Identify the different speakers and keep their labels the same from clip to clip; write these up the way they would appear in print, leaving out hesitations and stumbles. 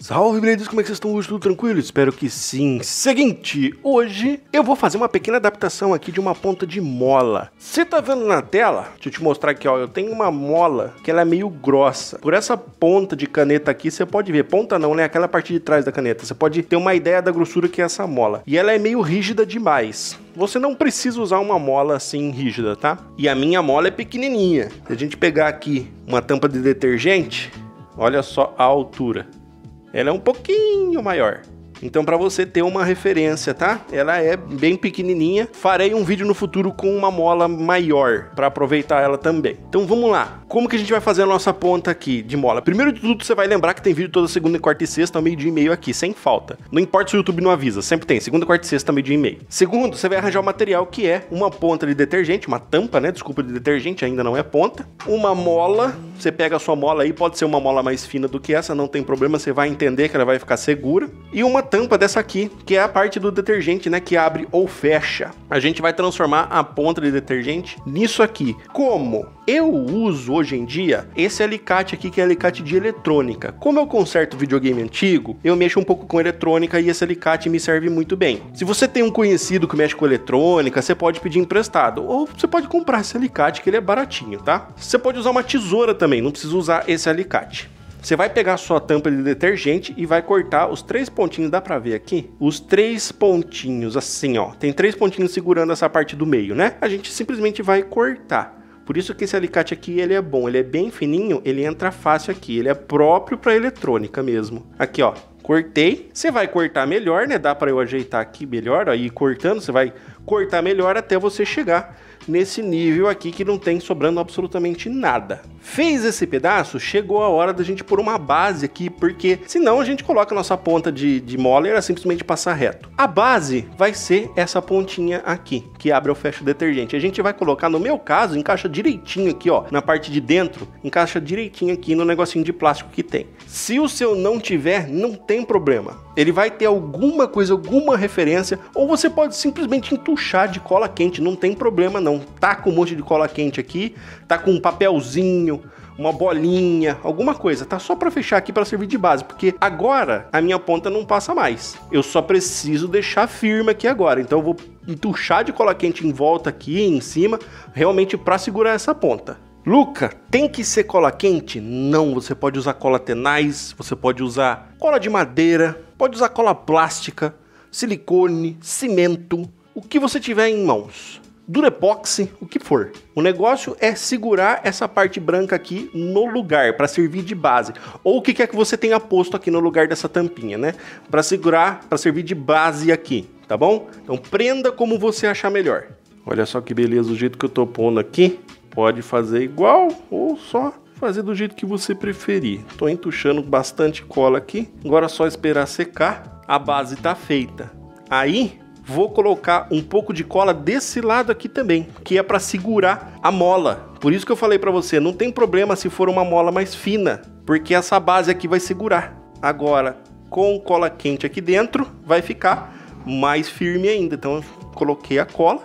Speaker 1: Salve, beleza? Como é que vocês estão hoje? Tudo tranquilo? Espero que sim. Seguinte, hoje eu vou fazer uma pequena adaptação aqui de uma ponta de mola. Você tá vendo na tela? Deixa eu te mostrar aqui, ó. Eu tenho uma mola que ela é meio grossa. Por essa ponta de caneta aqui, você pode ver. Ponta não, né? Aquela parte de trás da caneta. Você pode ter uma ideia da grossura que é essa mola. E ela é meio rígida demais. Você não precisa usar uma mola assim rígida, tá? E a minha mola é pequenininha. Se a gente pegar aqui uma tampa de detergente, olha só a altura. Ela é um pouquinho maior. Então, para você ter uma referência, tá? Ela é bem pequenininha. Farei um vídeo no futuro com uma mola maior para aproveitar ela também. Então, vamos lá. Como que a gente vai fazer a nossa ponta aqui de mola? Primeiro de tudo, você vai lembrar que tem vídeo toda segunda, quarta e sexta, ao meio-dia e meio aqui, sem falta. Não importa se o YouTube não avisa, sempre tem. Segunda, quarta e sexta, meio-dia e meio. Segundo, você vai arranjar o material que é uma ponta de detergente, uma tampa, né? Desculpa, de detergente, ainda não é ponta. Uma mola. Você pega a sua mola aí, pode ser uma mola mais fina do que essa, não tem problema, você vai entender que ela vai ficar segura. E uma tampa dessa aqui, que é a parte do detergente, né, que abre ou fecha. A gente vai transformar a ponta de detergente nisso aqui. Como? Eu uso hoje em dia esse alicate aqui, que é alicate de eletrônica. Como eu conserto videogame antigo, eu mexo um pouco com eletrônica e esse alicate me serve muito bem. Se você tem um conhecido que mexe com eletrônica, você pode pedir emprestado, ou você pode comprar esse alicate, que ele é baratinho, tá? Você pode usar uma tesoura também, não precisa usar esse alicate. Você vai pegar a sua tampa de detergente e vai cortar os 3 pontinhos, dá pra ver aqui? Os 3 pontinhos, assim, ó. Tem 3 pontinhos segurando essa parte do meio, né? A gente simplesmente vai cortar. Por isso que esse alicate aqui, ele é bom. Ele é bem fininho, ele entra fácil aqui. Ele é próprio pra eletrônica mesmo. Aqui, ó. Cortei. Você vai cortar melhor, né? Dá pra eu ajeitar aqui melhor, ó. Ir cortando, você vai cortar melhor até você chegar nesse nível aqui que não tem sobrando absolutamente nada. Fez esse pedaço, chegou a hora da gente pôr uma base aqui, porque senão a gente coloca a nossa ponta de mola e ela simplesmente passa reto. A base vai ser essa pontinha aqui, que abre ou fecha o detergente. A gente vai colocar, no meu caso, encaixa direitinho aqui, ó, na parte de dentro, encaixa direitinho aqui no negocinho de plástico que tem. Se o seu não tiver, não tem problema. Ele vai ter alguma coisa, alguma referência, ou você pode simplesmente entuchar de cola quente, não tem problema não. Tá com um monte de cola quente aqui, tá com um papelzinho, uma bolinha, alguma coisa, tá só para fechar aqui para servir de base, porque agora a minha ponta não passa mais. Eu só preciso deixar firme aqui agora, então eu vou entuchar de cola quente em volta aqui, em cima, realmente para segurar essa ponta. Luca, tem que ser cola quente? Não, você pode usar cola tenaz, você pode usar cola de madeira, pode usar cola plástica, silicone, cimento, o que você tiver em mãos. Durepoxi, o que for. O negócio é segurar essa parte branca aqui no lugar, para servir de base. Ou o que quer que você tenha posto aqui no lugar dessa tampinha, né? Para segurar, para servir de base aqui, tá bom? Então prenda como você achar melhor. Olha só que beleza o jeito que eu tô pondo aqui. Pode fazer igual ou só fazer do jeito que você preferir. Tô entuchando bastante cola aqui. Agora é só esperar secar. A base tá feita. Aí vou colocar um pouco de cola desse lado aqui também, que é para segurar a mola. Por isso que eu falei para você, não tem problema se for uma mola mais fina, porque essa base aqui vai segurar. Agora, com cola quente aqui dentro, vai ficar mais firme ainda. Então eu coloquei a cola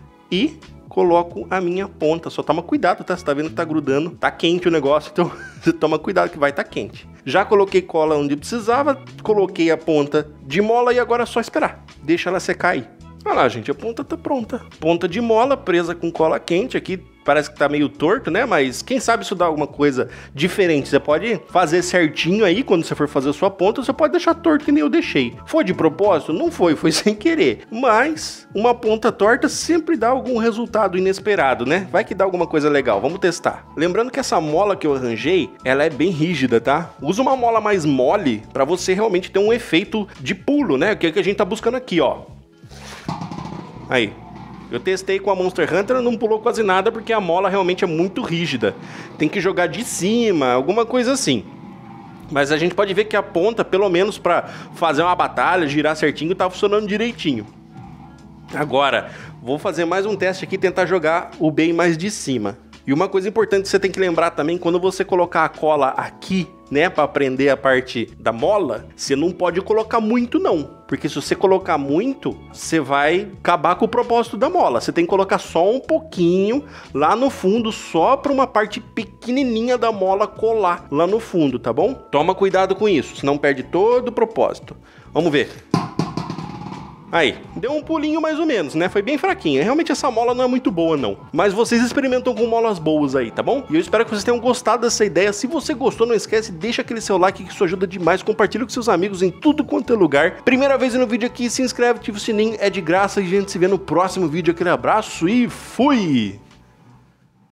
Speaker 1: e coloco a minha ponta. Só toma cuidado, tá? Você tá vendo que tá grudando. Tá quente o negócio, então você toma cuidado que vai estar quente. Já coloquei cola onde precisava, coloquei a ponta de mola e agora é só esperar. Deixa ela secar aí. Olha lá, gente, a ponta tá pronta. Ponta de mola presa com cola quente aqui. Parece que tá meio torto, né? Mas quem sabe isso dá alguma coisa diferente. Você pode fazer certinho aí, quando você for fazer a sua ponta, você pode deixar torto que nem eu deixei. Foi de propósito? Não foi, foi sem querer. Mas uma ponta torta sempre dá algum resultado inesperado, né? Vai que dá alguma coisa legal, vamos testar. Lembrando que essa mola que eu arranjei, ela é bem rígida, tá? Usa uma mola mais mole pra você realmente ter um efeito de pulo, né? Que é o que a gente tá buscando aqui, ó. Aí. Eu testei com a Monster Hunter, não pulou quase nada porque a mola realmente é muito rígida. Tem que jogar de cima, alguma coisa assim. Mas a gente pode ver que a ponta, pelo menos para fazer uma batalha, girar certinho, tá funcionando direitinho. Agora, vou fazer mais um teste aqui e tentar jogar o bem mais de cima. E uma coisa importante que você tem que lembrar também, quando você colocar a cola aqui né, para prender a parte da mola, você não pode colocar muito não. Porque se você colocar muito, você vai acabar com o propósito da mola. Você tem que colocar só um pouquinho lá no fundo, só para uma parte pequenininha da mola colar lá no fundo, tá bom? Toma cuidado com isso, senão perde todo o propósito. Vamos ver. Aí, deu um pulinho mais ou menos, né? Foi bem fraquinha. Realmente essa mola não é muito boa, não. Mas vocês experimentam com molas boas aí, tá bom? E eu espero que vocês tenham gostado dessa ideia. Se você gostou, não esquece, deixa aquele seu like que isso ajuda demais. Compartilha com seus amigos em tudo quanto é lugar. Primeira vez no vídeo aqui, se inscreve, ativa o sininho, é de graça. E a gente se vê no próximo vídeo. Aquele abraço e fui!